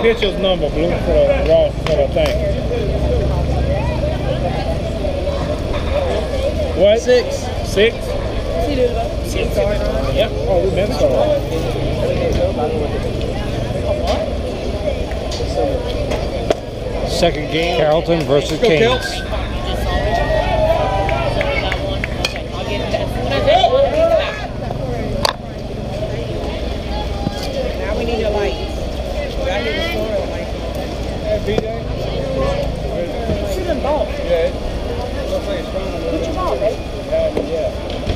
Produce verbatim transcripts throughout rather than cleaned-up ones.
pitcher's number, Blue, for Ross, for the thing. What? Six. Six? Six. Yep. Oh, we've been started. Second game, Carrollton versus Go, Canes. Kels. Now we need your lights. I need a story light. Hey, B J. Shoot them both. Yeah. Looks like it's strong. Put your ball, baby. Yeah.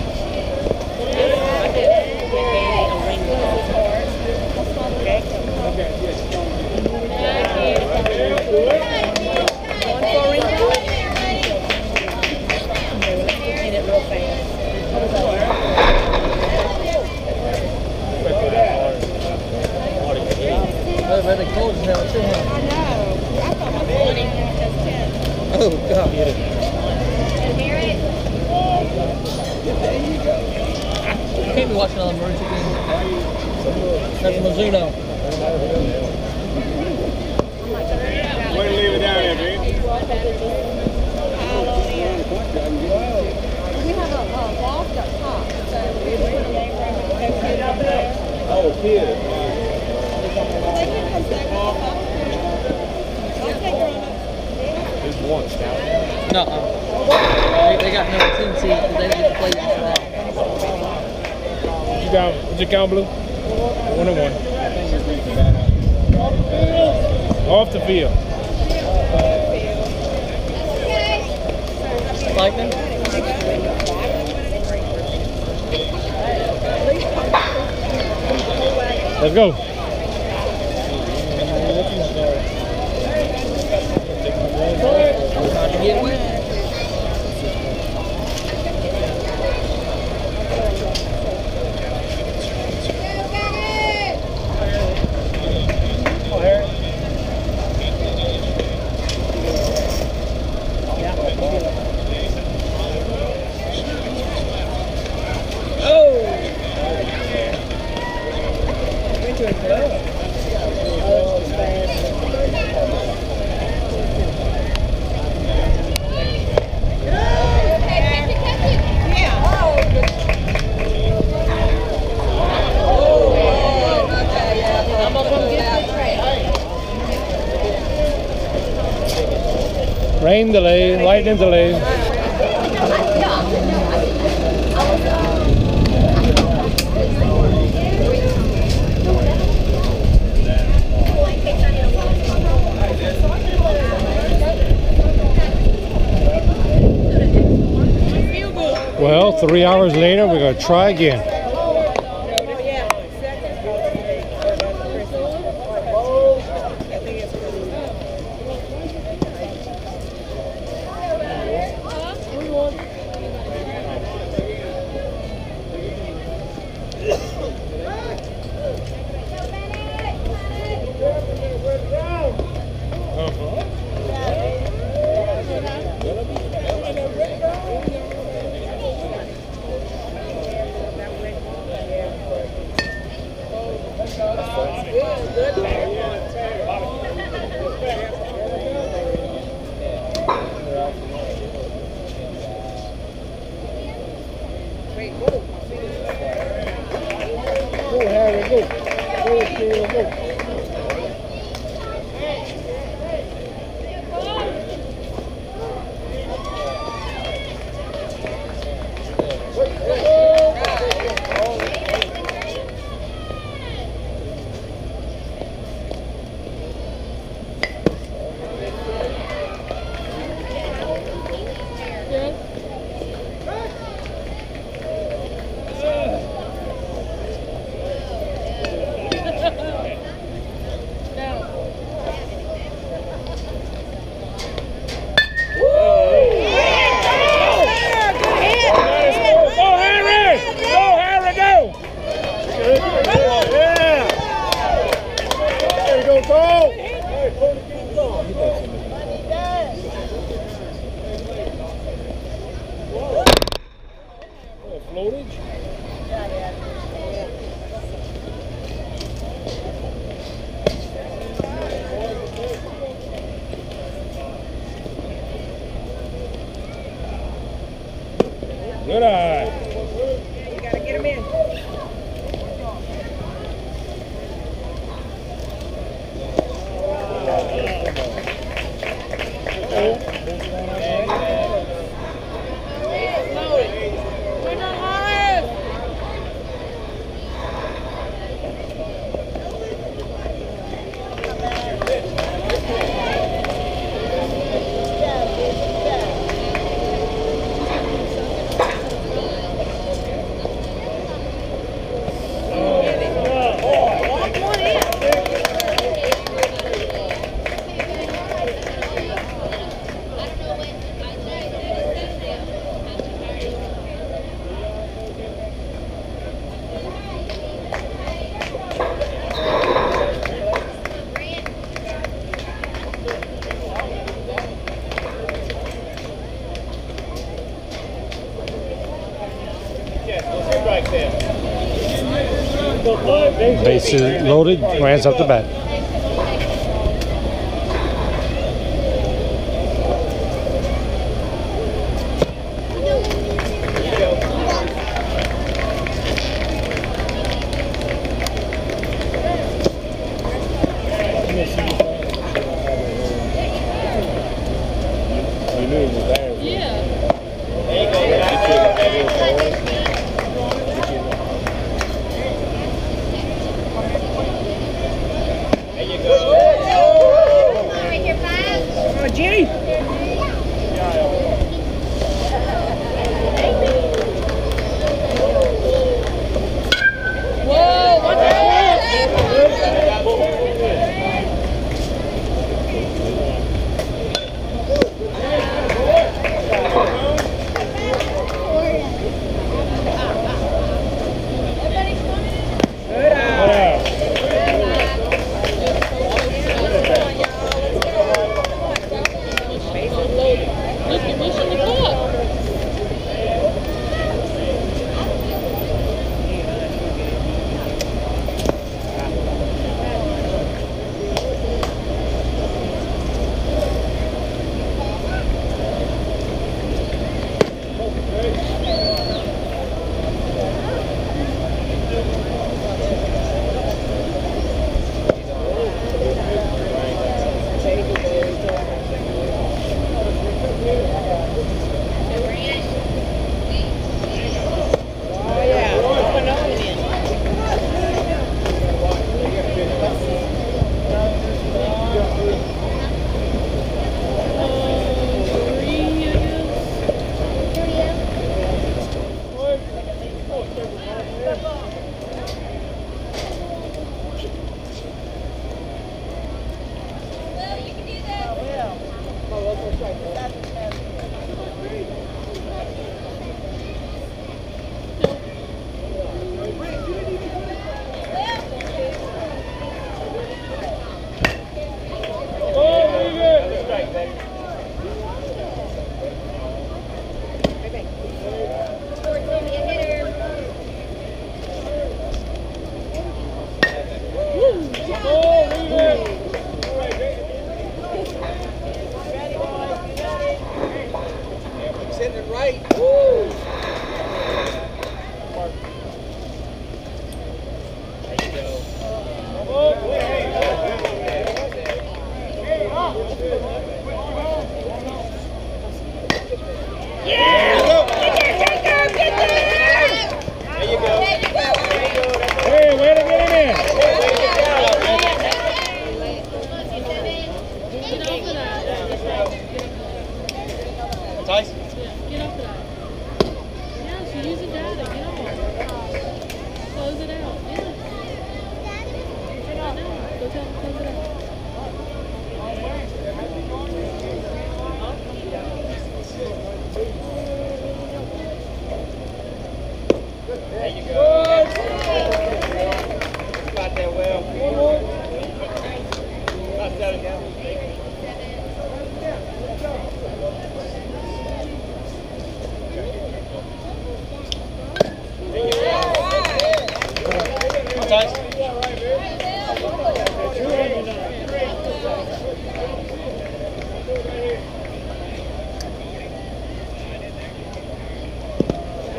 Really cold as hell too, huh? I know. I thought my morning was ten. Oh God. You can't be watching all the Maroons again. That's Mizuno. Way to leave it down there, B. We have a uh, loft up top, so we put a leg room and put up there. Oh, kid. They can come back up. I'll take her on up. There's one scout. No, uh, they, they got number ten seed because they didn't get to play after that. What you got? What you count, Blue? One and one. Off the field. Lightning. Let's go. Trying to get wet. Rain delay, lightning delay. Well, three hours later, we're going to try again. Good eye. You gotta get him in. Bases loaded, hands up the bat. You knew it was there. Oh, Jenny. Whoa, what the Look, you're missing the cup.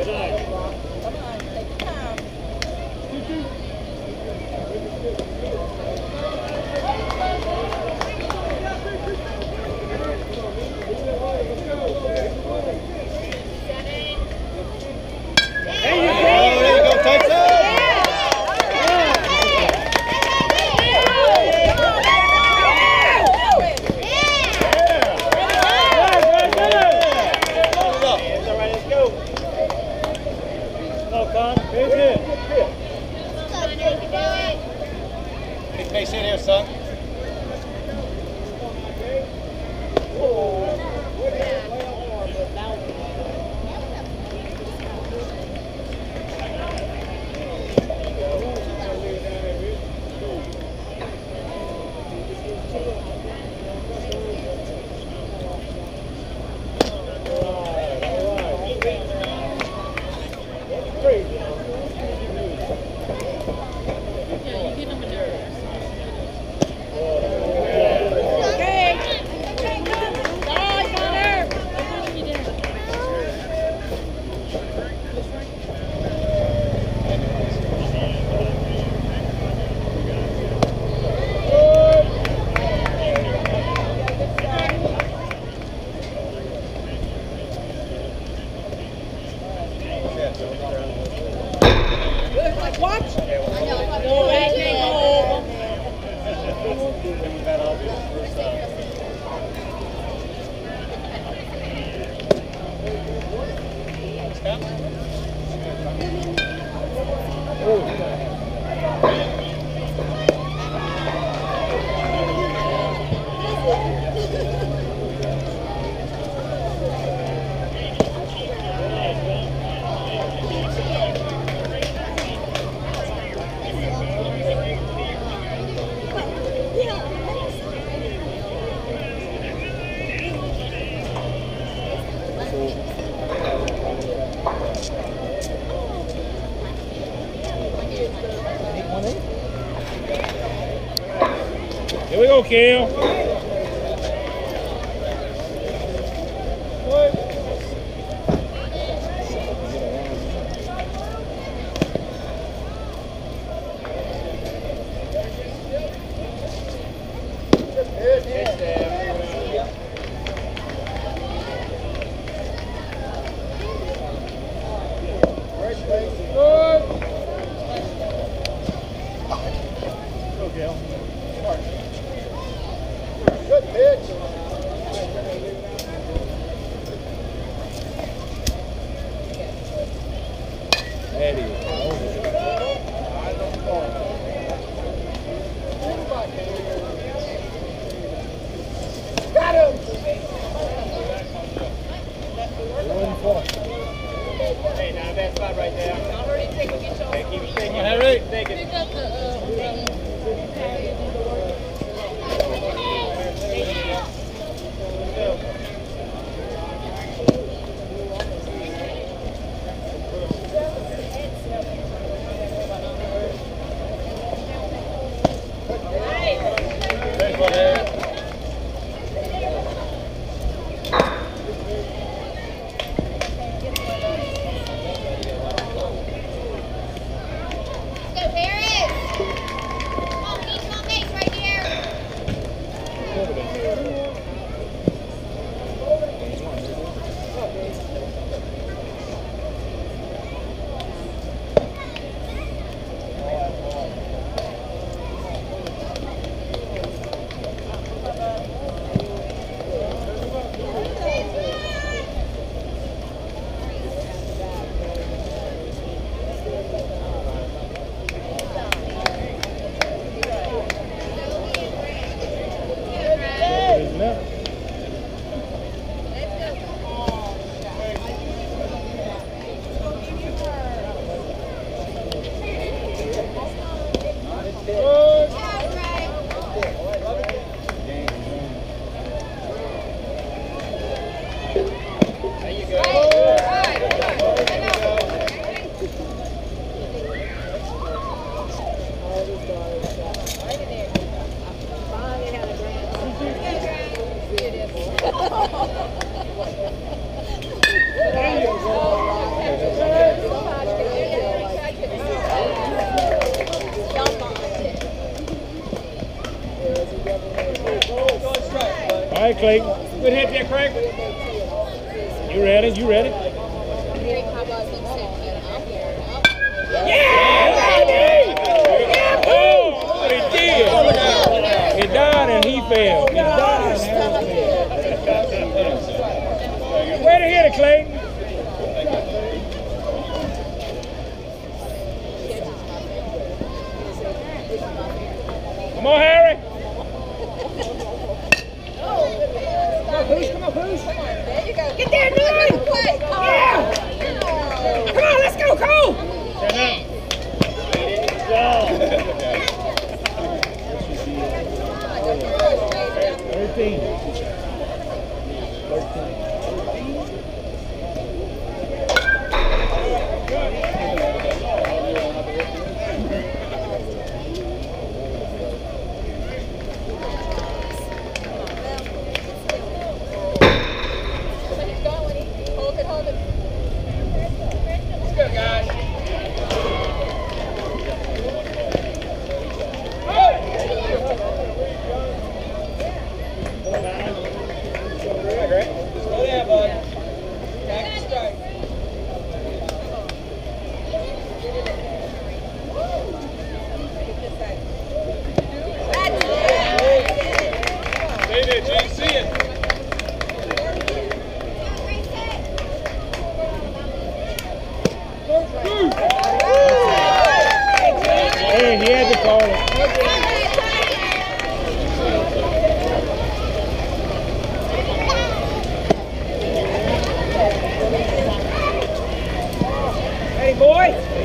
Face in here, son. Here we go, Cam. Hey, now that spot right there. Hey, keep it shaking. Harry, take it. Go, Paris! right, Clayton. Good hit there, Craig. You ready? You ready? Yeah, baby! Yeah, oh, what he did. He died and he fell. He died and he fell. Way to hit it, Clayton. Come on, Harry. Come on, Pooch. There you go. Get there, do it. Yeah. Come on, let's go, Cole. Thirteen. Hey, he had to call it. Hey, boy.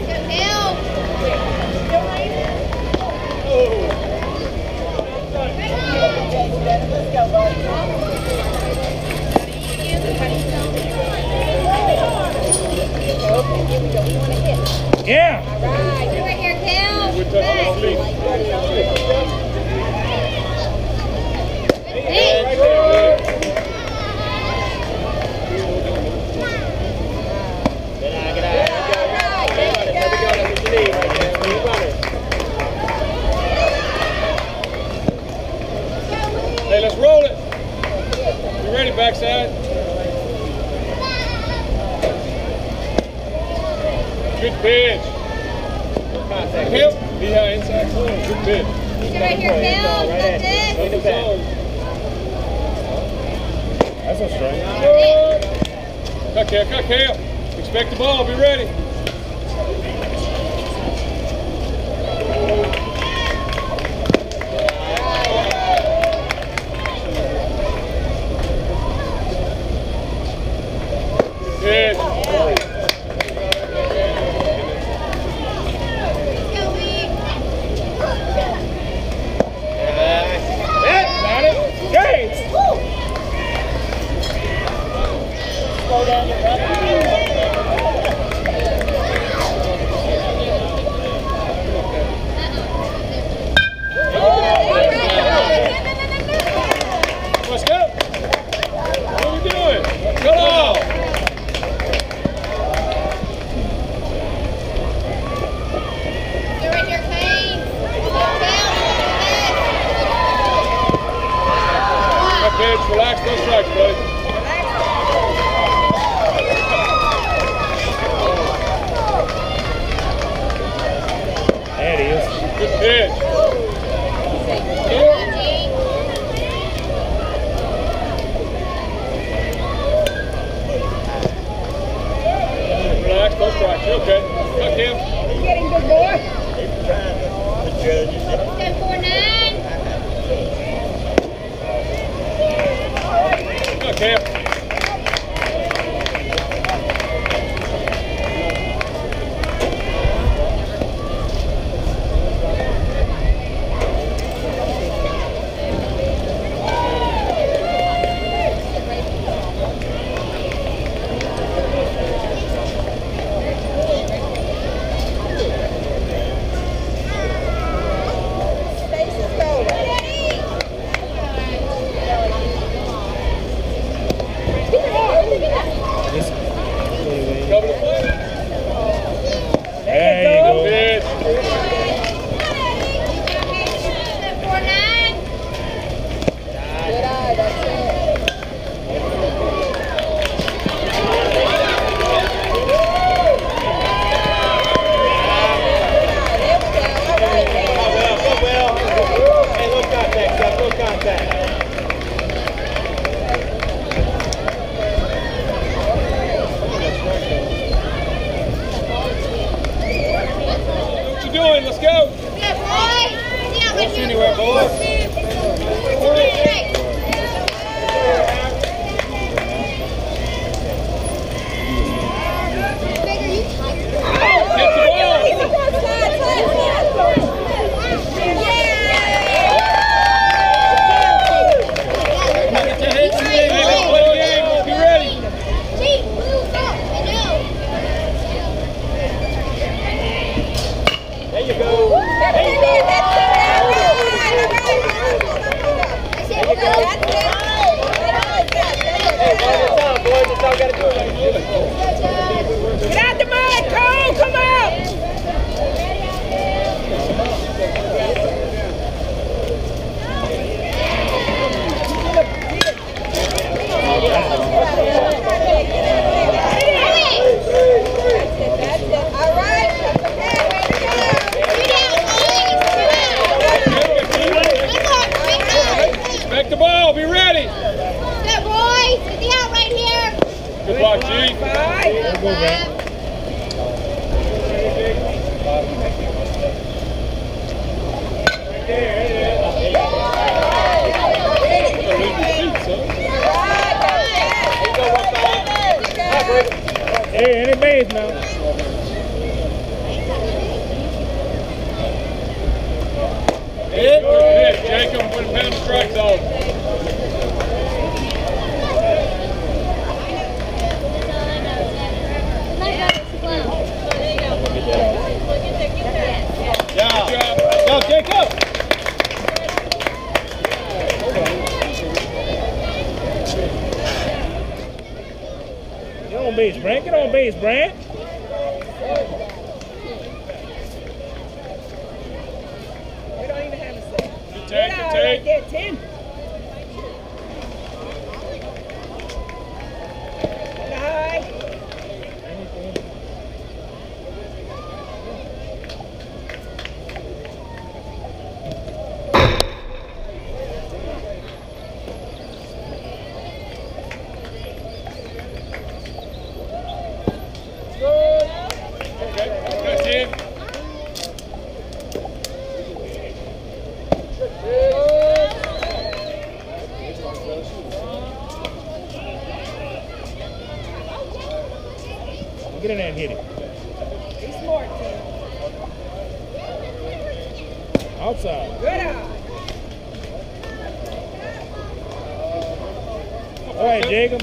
Yeah. All right, do it here, Cal. Hey, let's roll it. You ready, backside? Good pitch. Hip. Behind inside zone. Good pitch. Do it right here, Cal. Got this. That's a strike. Cut, Cal. Cut, Cal. Expect the ball. Be ready. Pitch. Got it. Gates. Slow down your brother. you go. There you go. That's it. Hey, one more time, boys. That's all we got to do. Get out the mud, Cole. Come out. That's it. All right. Back the ball. Be ready. Good boys. Get the out right here. Good luck, G. Good Go, man. Hey, any base now. Hit. Hit, Jacob, put a pound of strikes on. Yeah. Go, Jacob. Get on base, Brant. Get on base, Brant. We don't even have a set. Good Get take, out good right take. there, ten. High. Good, Tim. Get in there and hit it. Be smart, Tim. Outside. Good eye. All right, Jacob.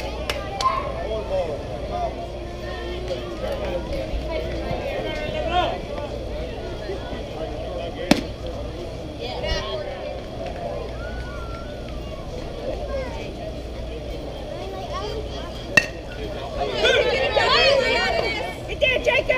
Get there, Jacob!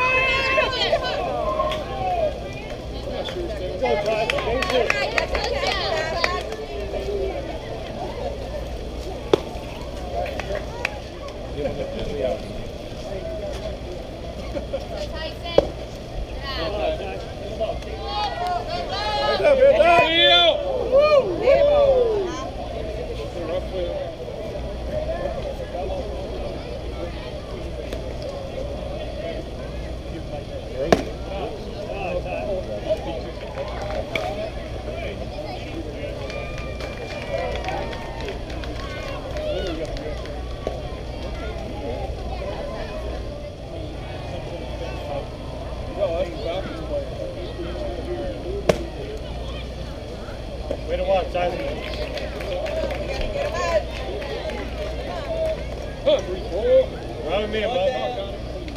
Way to watch, Tyson. Run with me, bud.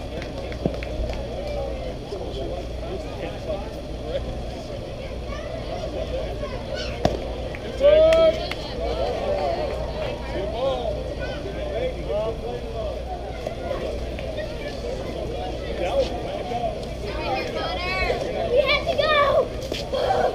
We have to go.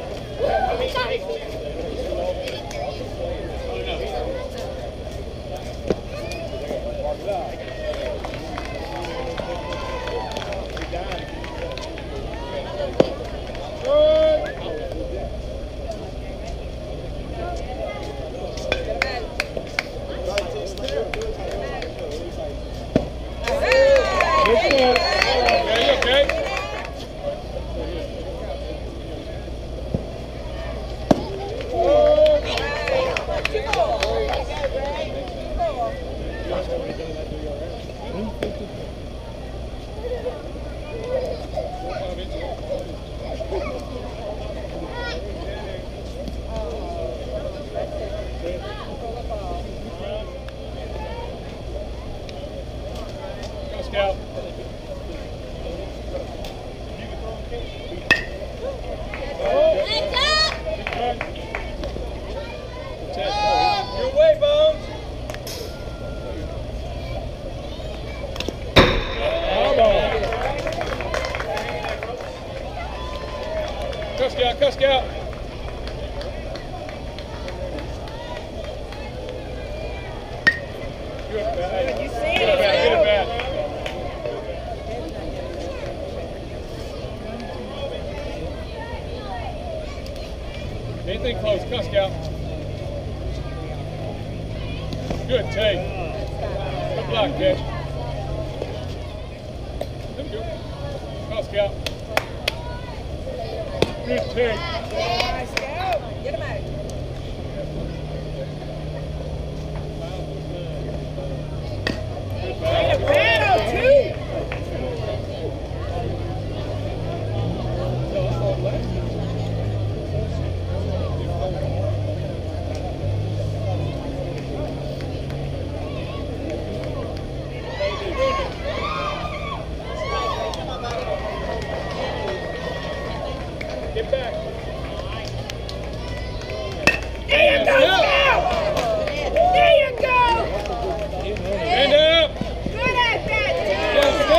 Cuss scout, cuss scout. Good, bad. You see Get it, it back, get it back. Anything close, cuss scout. Good take. Good block, catch. There we go. Cuss scout. Good take. Nice go. Get him out. Good Way to ball. battle, too. Get back. There you go, Scout. There you go. Stand up. Good at that, Let's too.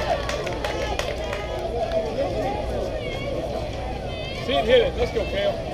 go. See it, hit it. Let's go, Kale.